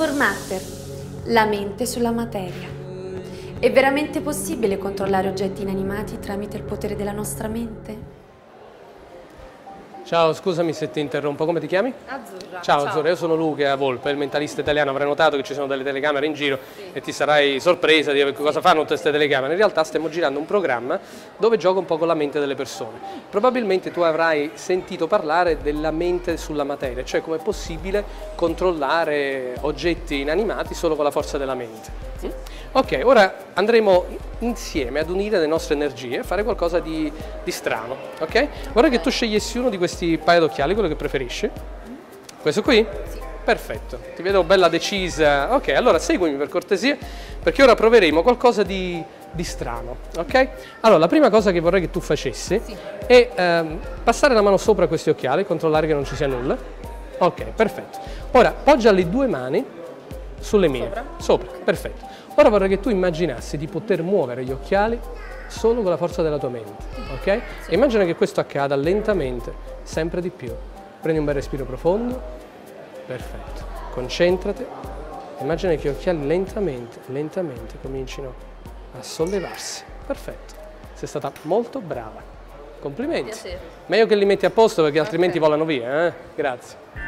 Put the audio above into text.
Formatter, la mente sulla materia. È veramente possibile controllare oggetti inanimati tramite il potere della nostra mente? Ciao, scusami se ti interrompo, come ti chiami? Azzurra. Ciao Azzurra, io sono Luca Volpe, il mentalista italiano, avrai notato che ci sono delle telecamere in giro e ti sarai sorpresa di cosa fanno tutte queste telecamere. In realtà stiamo girando un programma dove gioca un po' con la mente delle persone. Probabilmente tu avrai sentito parlare della mente sulla materia, cioè come è possibile controllare oggetti inanimati solo con la forza della mente. Ok, ora andremo insieme ad unire le nostre energie e fare qualcosa di strano, ok? Vorrei che tu scegliessi uno di questi paio d'occhiali, quello che preferisci. Questo qui? Sì. Perfetto, ti vedo bella decisa. Ok, allora seguimi per cortesia, perché ora proveremo qualcosa di strano, ok? Allora, la prima cosa che vorrei che tu facessi è passare la mano sopra questi occhiali, controllare che non ci sia nulla. Ok, perfetto. Ora, poggia le due mani sulle mie. Sopra, perfetto. Ora vorrei che tu immaginassi di poter muovere gli occhiali solo con la forza della tua mente, ok? E immagina che questo accada lentamente, sempre di più. Prendi un bel respiro profondo, perfetto. Concentrati, immagina che gli occhiali lentamente comincino a sollevarsi. Perfetto, sei stata molto brava. Complimenti. Meglio che li metti a posto perché altrimenti volano via, Grazie.